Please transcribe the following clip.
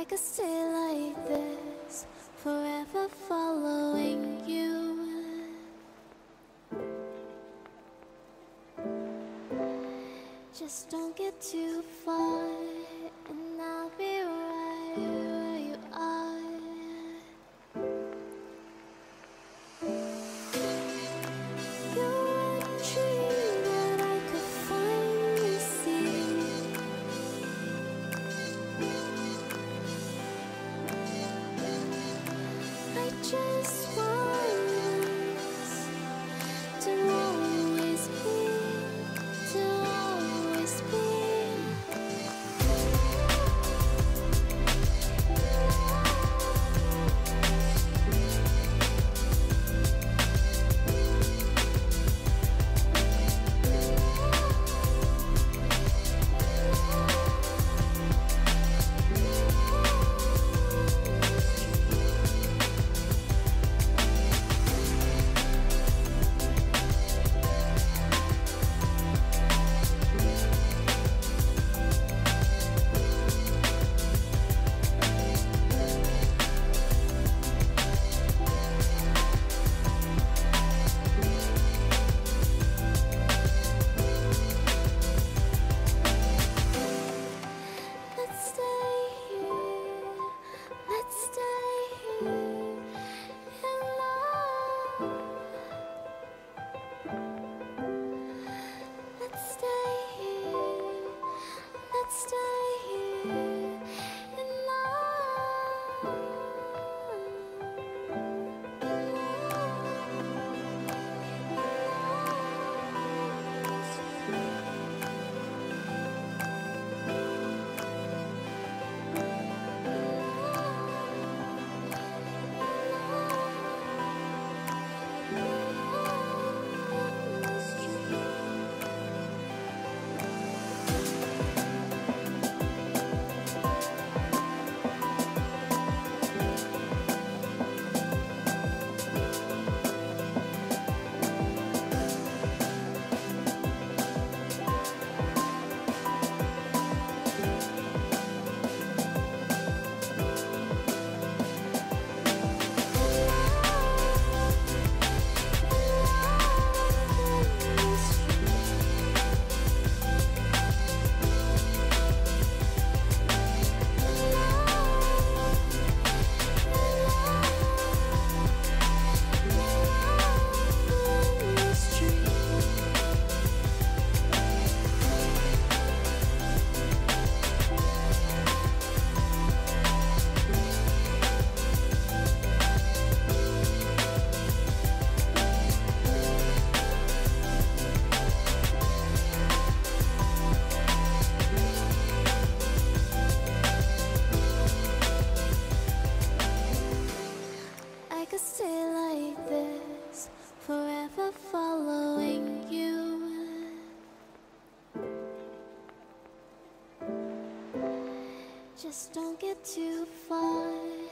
I could stay like this, forever following you. Just don't get too far, and I'll be right where you are. You're a dream that I could finally see. I just want us to always be, to always be. I could stay like this, forever following you. Just don't get too far.